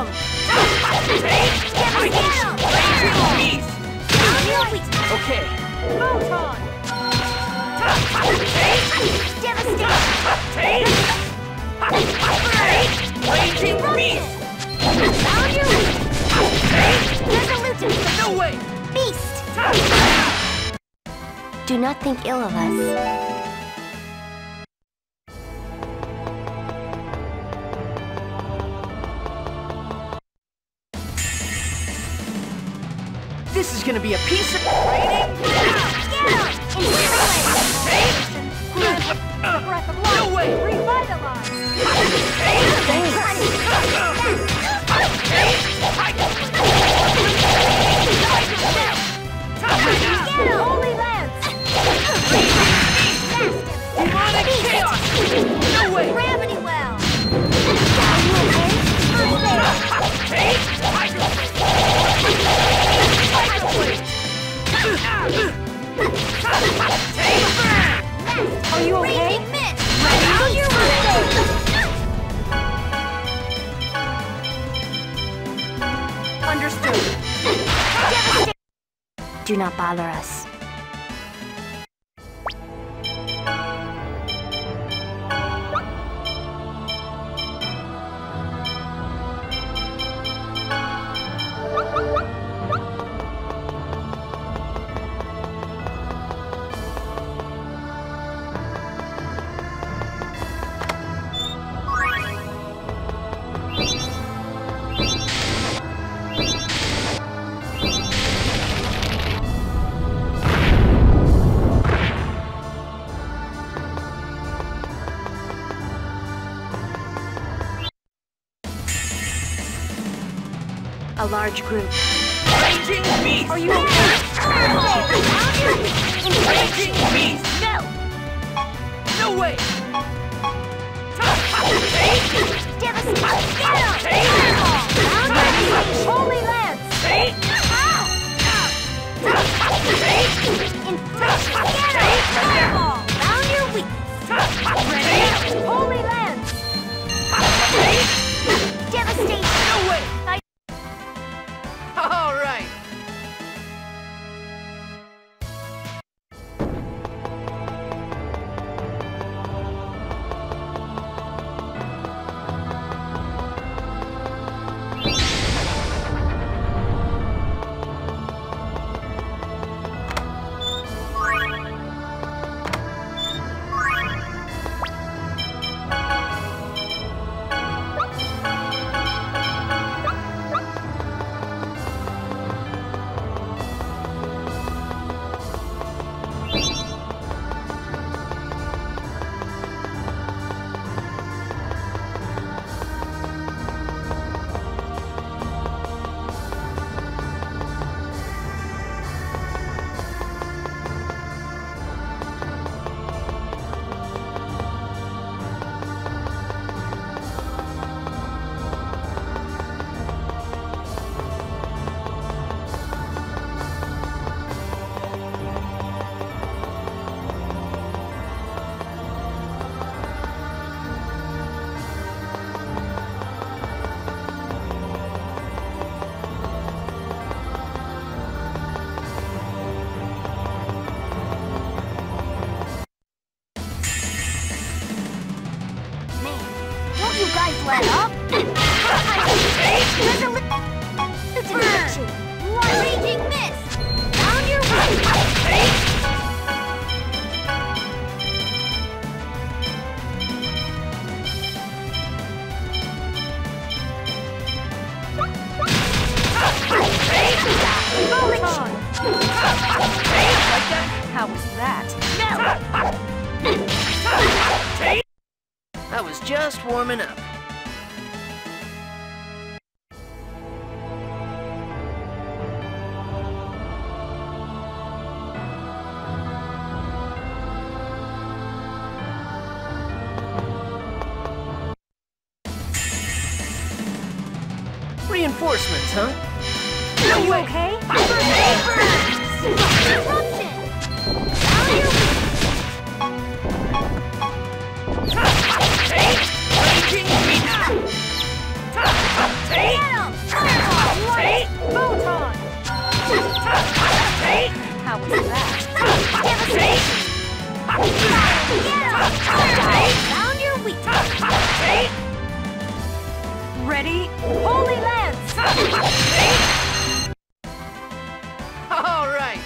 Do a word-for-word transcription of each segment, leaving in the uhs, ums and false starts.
him! Okay. Photon! Devastation! Raging beast! Value! Resolution! No way! Beast! Do not think ill of us. This is gonna be a piece of training! Breath of life! No way! Revitalize! Holy Lance! Demonic chaos! No way! Gravity well! Are you okay? Understood. Do not bother us. A large group. Raging beast! Are you okay? Raging beast! No! No way! Devastation! Holy Lance! Infection! Fireball! Found your weakness! Holy Lance! Devastation! No way! All right. You guys let up? Resolution! Raging mist! Down your way! How was that? I was just warming up. Reinforcements, huh? Are you okay? Eruption! Raging beast! Ready? Holy Lance! All right.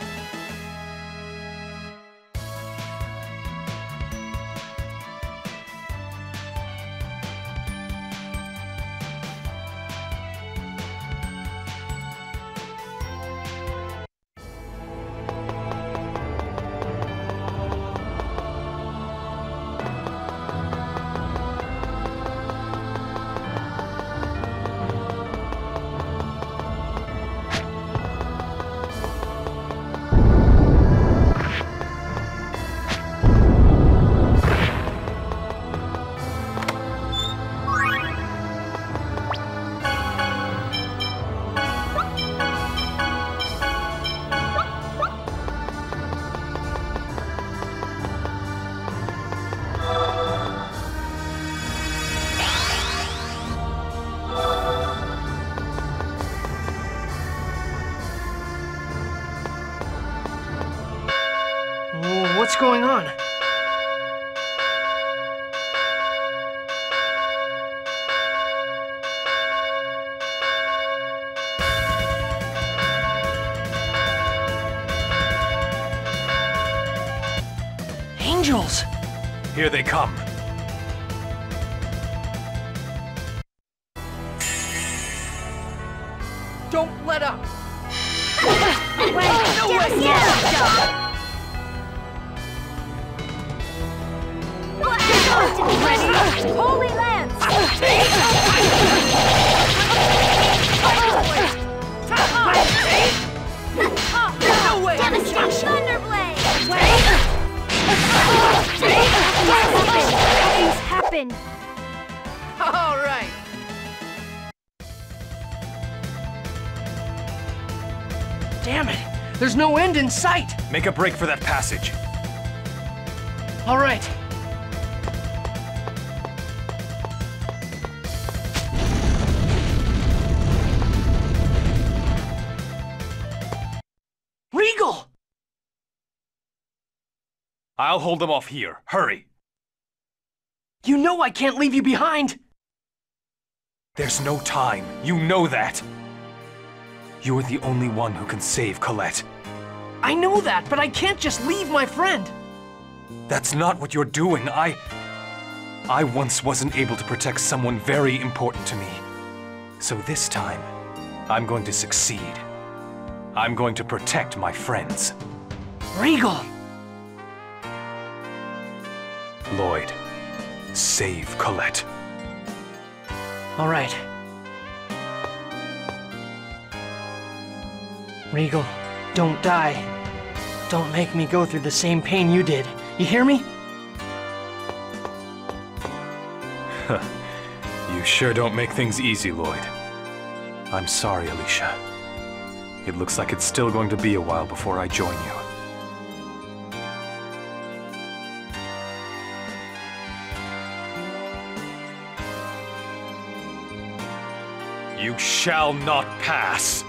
What's going on? Angels! Here they come. Don't let up. Wait, No get way! us Yeah. Ready? Holy Lance! No way! Devastating Thunderblade! Things happen! All right. Damn it! There's no end in sight! Make a break for that passage. All right. Regal! I'll hold them off here. Hurry! You know I can't leave you behind! There's no time. You know that. You're the only one who can save Colette. I know that, but I can't just leave my friend! That's not what you're doing. I... I once wasn't able to protect someone very important to me. So this time, I'm going to succeed. I'm going to protect my friends. Regal! Lloyd, save Colette. All right. Regal, don't die. Don't make me go through the same pain you did. You hear me? You sure don't make things easy, Lloyd. I'm sorry, Alicia. It looks like it's still going to be a while before I join you. You shall not pass!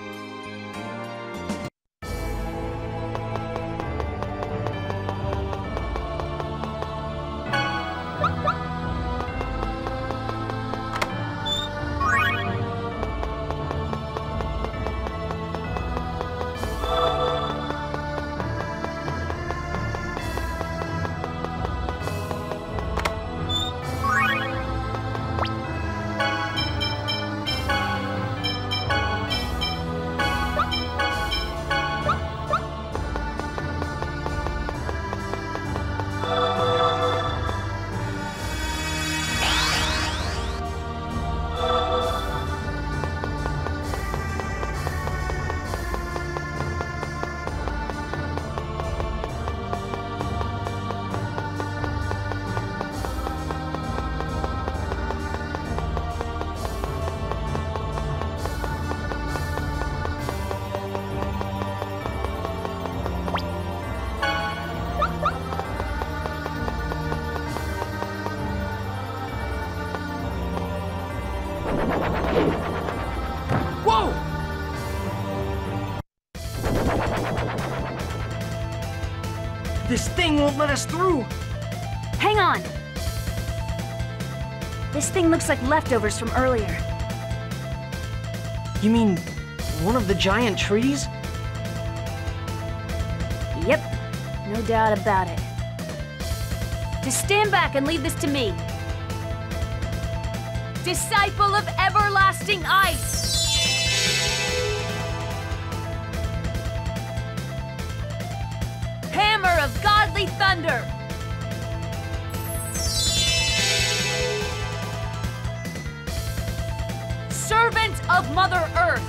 Whoa! This thing won't let us through! Hang on! This thing looks like leftovers from earlier. You mean one of the giant trees? Yep, no doubt about it. Just stand back and leave this to me. Disciple of everlasting ice! Hammer of godly thunder! Servant of Mother Earth!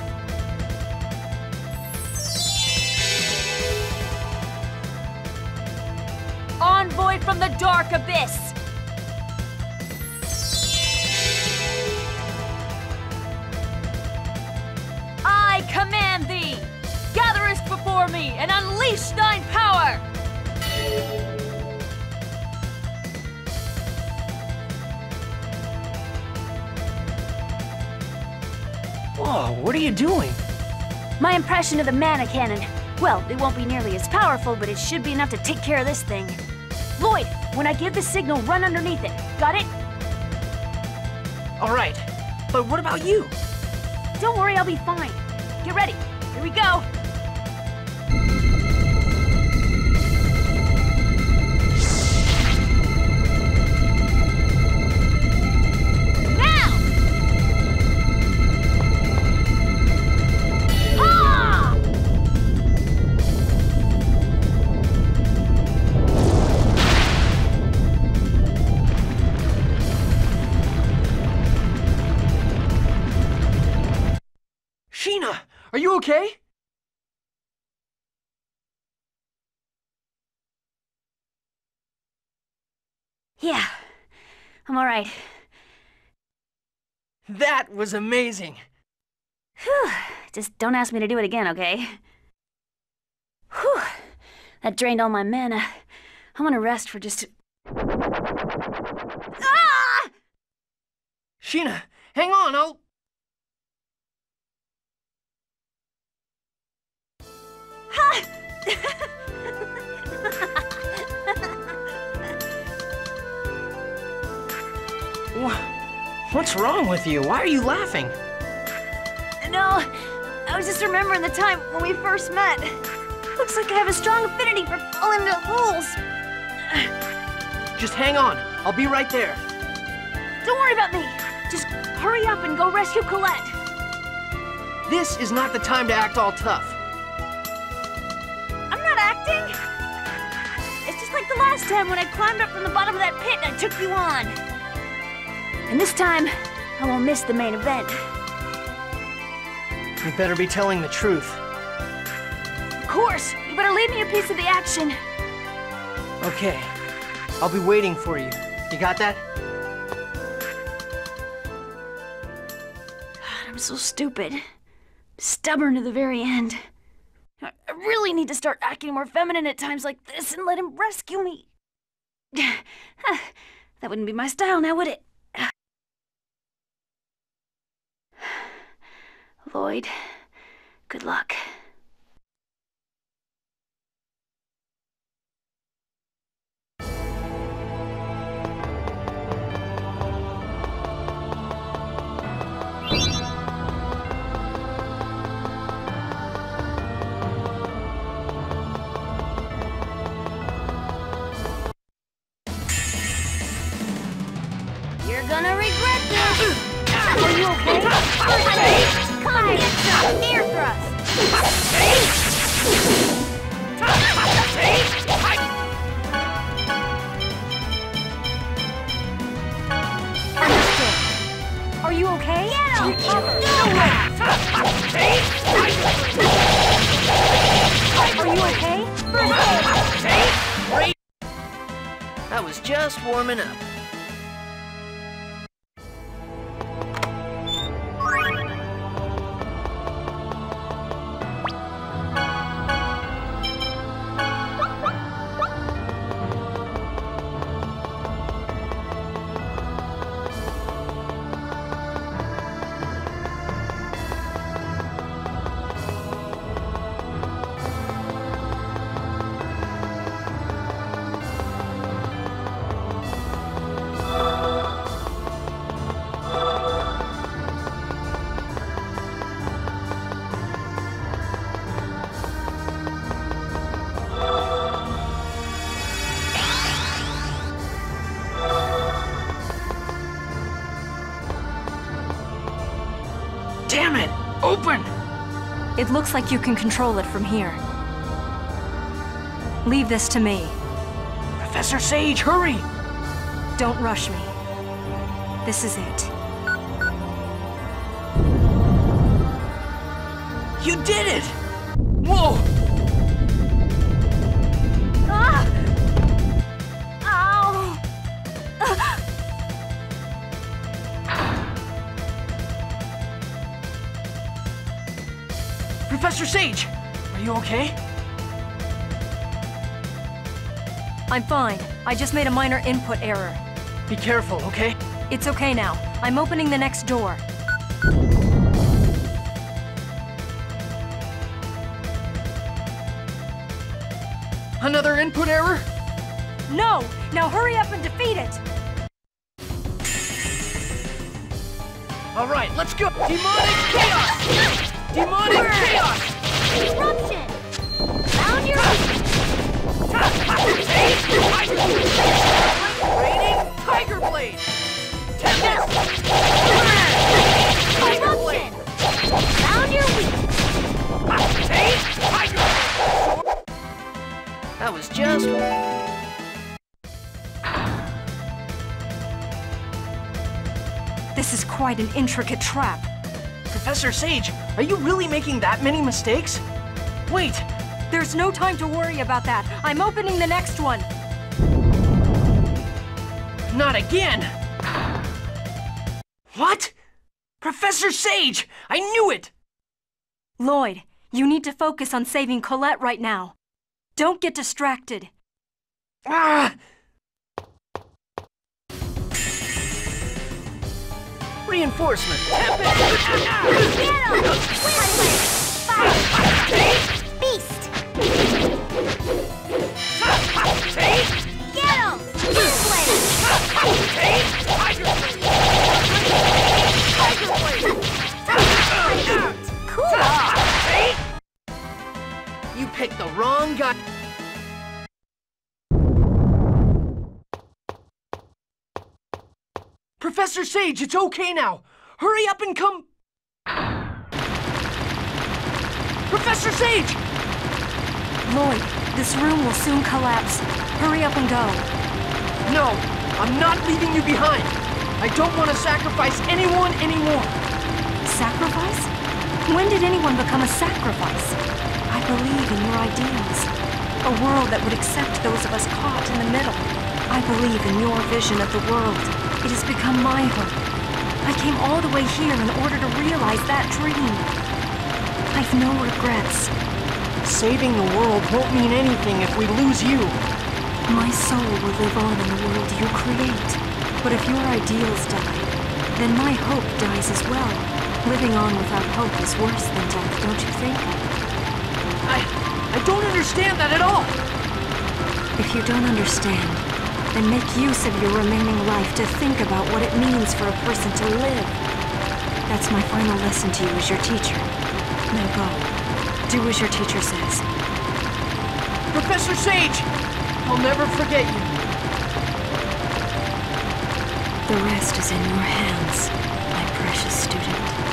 Envoy from the dark abyss! I command thee! Gatherest before me and unleash thine power! Whoa, what are you doing? My impression of the mana cannon. Well, it won't be nearly as powerful, but it should be enough to take care of this thing. Lloyd, when I give the signal, run underneath it. Got it? All right, but what about you? Don't worry, I'll be fine. Get ready. Here we go. Sheena, are you okay? Yeah, I'm all right. That was amazing. Whew. Just don't ask me to do it again, okay? Whew. That drained all my mana. I want to rest for just... Ah! Sheena, hang on, I'll... What's wrong with you? Why are you laughing? No, I was just remembering the time when we first met. Looks like I have a strong affinity for falling into holes. Just hang on. I'll be right there. Don't worry about me. Just hurry up and go rescue Colette. This is not the time to act all tough. I'm not acting. It's just like the last time when I climbed up from the bottom of that pit and I took you on. And this time, I won't miss the main event. You better be telling the truth. Of course! You better leave me a piece of the action. Okay. I'll be waiting for you. You got that? God, I'm so stupid. Stubborn to the very end. I really need to start acting more feminine at times like this and let him rescue me. That wouldn't be my style now, would it? Lloyd, good luck. You're gonna regret this! Are you okay? Come on, get some air thrust! Understood. Are you okay? Get out! No way! Are you okay? I was just warming up. Open! It looks like you can control it from here. Leave this to me. Professor Sage, hurry! Don't rush me. This is it. You did it! Whoa! Ah! Ow! Ah! Professor Sage, are you okay? I'm fine. I just made a minor input error. Be careful, okay? It's okay now. I'm opening the next door. Another input error? No! Now hurry up and defeat it! All right, let's go! Demonic chaos! Demonic chaos! Eruption! Found your... Raining Tiger Blade! Tempest! Tiger Blade! Found your weak! Tiger Blade! That was just... This is quite an intricate trap. Professor Sage, are you really making that many mistakes? Wait! There's no time to worry about that. I'm opening the next one. Not again! What? Professor Sage! I knew it! Lloyd, you need to focus on saving Colette right now. Don't get distracted. Ah! Reinforcement! Tempest! Get him! Windblade! Fire! Beast! Get him! Windblade! Tiger Blade! Tiger Blade! Cool! You picked the wrong guy. Professor Sage, it's okay now. Hurry up and come... Professor Sage! Lloyd, this room will soon collapse. Hurry up and go. No, I'm not leaving you behind. I don't want to sacrifice anyone anymore. Sacrifice? When did anyone become a sacrifice? I believe in your ideals. A world that would accept those of us caught in the middle. I believe in your vision of the world. It has become my hope. I came all the way here in order to realize that dream. I've no regrets. Saving the world won't mean anything if we lose you. My soul will live on in the world you create. But if your ideals die, then my hope dies as well. Living on without hope is worse than death, don't you think? I... I don't understand that at all. If you don't understand, then make use of your remaining life to think about what it means for a person to live. That's my final lesson to you as your teacher. Now go. Do as your teacher says. Professor Sage! I'll never forget you. The rest is in your hands, my precious student.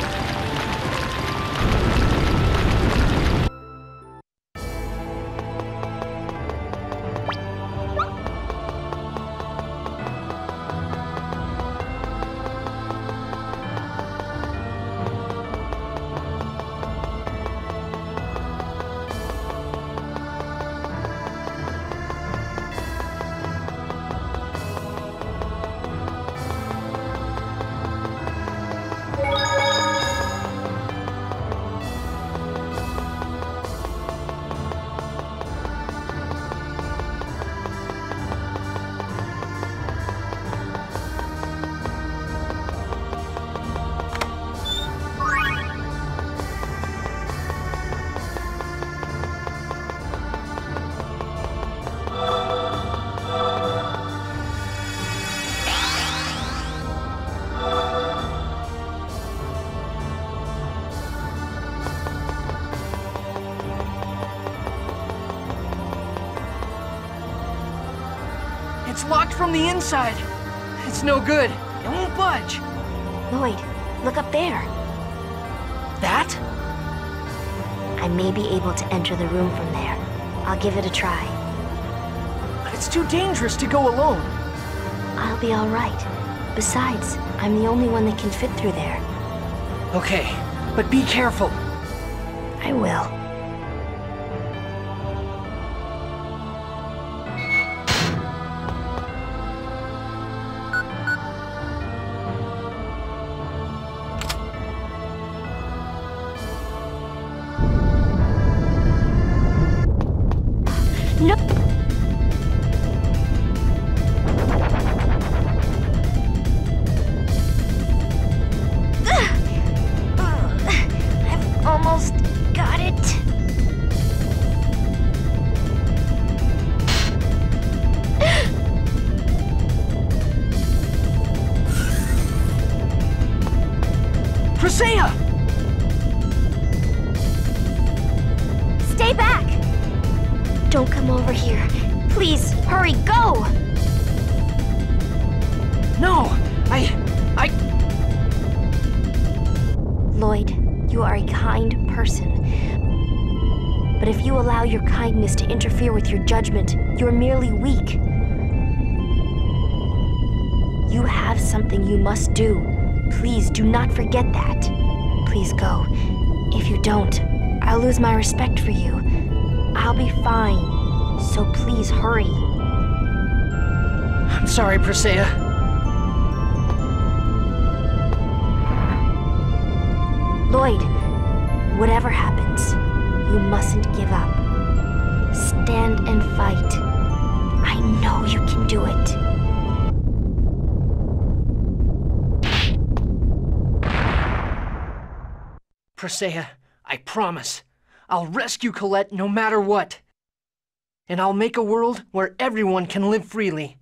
It's locked from the inside. It's no good. It won't budge. Lloyd, look up there. That? I may be able to enter the room from there. I'll give it a try. But it's too dangerous to go alone. I'll be all right. Besides, I'm the only one that can fit through there. Okay, but be careful. I will. No! I've almost got it. Presea! Stay back! Don't come over here. Please, hurry, go! No! I... I... Lloyd, you are a kind person. But if you allow your kindness to interfere with your judgment, you're merely weak. You have something you must do. Please do not forget that. Please go. If you don't, I'll lose my respect for you. I'll be fine. So please hurry. I'm sorry, Presea. Lloyd, whatever happens, you mustn't give up. Stand and fight. I know you can do it. Presea, I promise. I'll rescue Colette no matter what. And I'll make a world where everyone can live freely.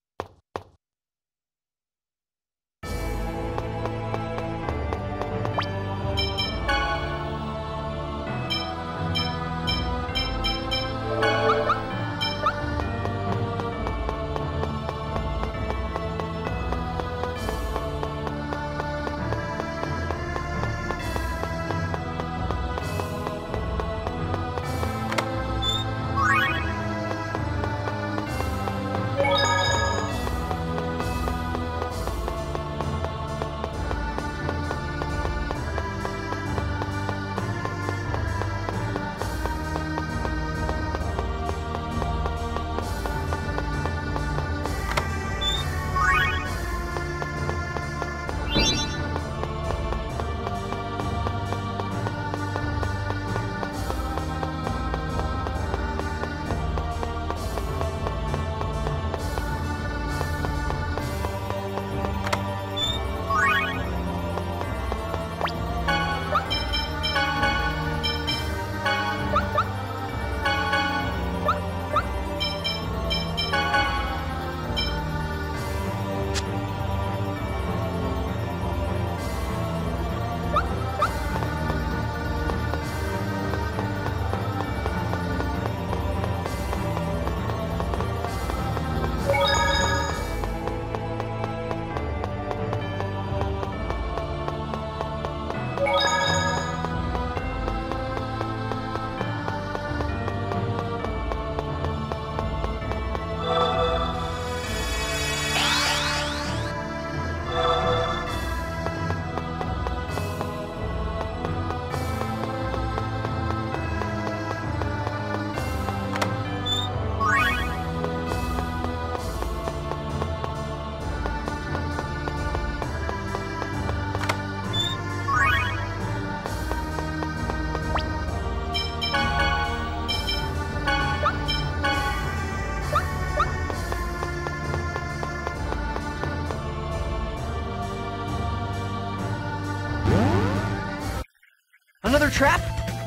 Another trap?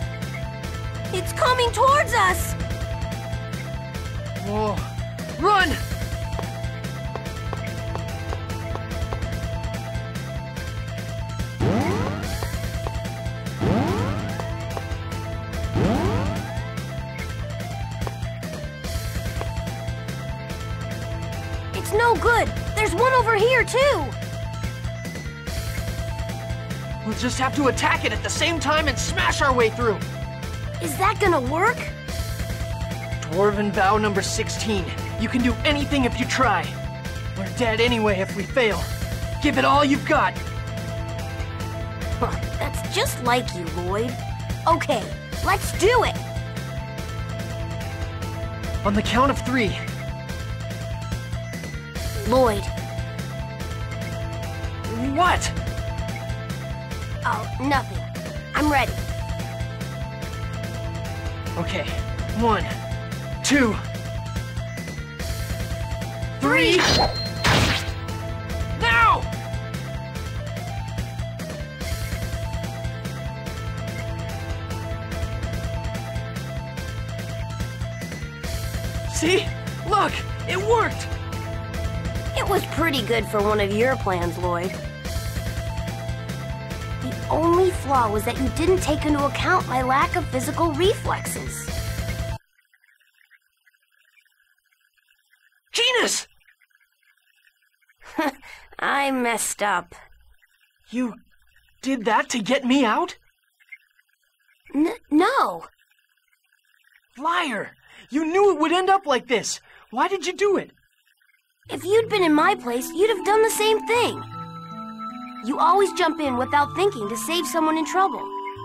It's coming towards us! Whoa. Run! It's no good! There's one over here, too! We'll just have to attack it at the same time and smash our way through. Is that gonna work? Dwarven vow number sixteen. You can do anything if you try. We're dead anyway if we fail. Give it all you've got. Huh, that's just like you, Lloyd. Okay, let's do it! On the count of three. Lloyd. What? Oh, nothing. I'm ready. Okay. One, two, three. Now! See? Look! It worked! It was pretty good for one of your plans, Lloyd. The only flaw was that you didn't take into account my lack of physical reflexes. Genis! I messed up. You did that to get me out? N- no. Liar! You knew it would end up like this. Why did you do it? If you'd been in my place, you'd have done the same thing. You always jump in without thinking to save someone in trouble.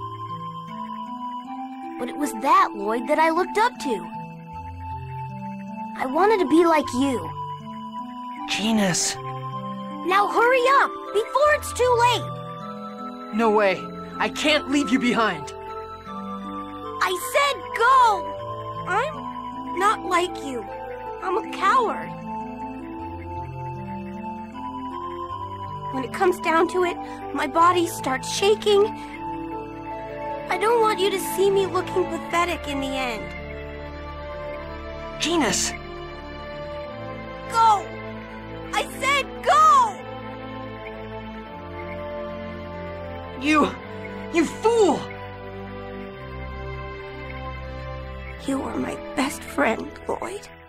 But it was that, Lloyd, that I looked up to. I wanted to be like you. Genis. Now hurry up, before it's too late. No way. I can't leave you behind. I said go! I'm not like you. I'm a coward. When it comes down to it, my body starts shaking. I don't want you to see me looking pathetic in the end. Genis! Go! I said go! You... you fool! You are my best friend, Lloyd.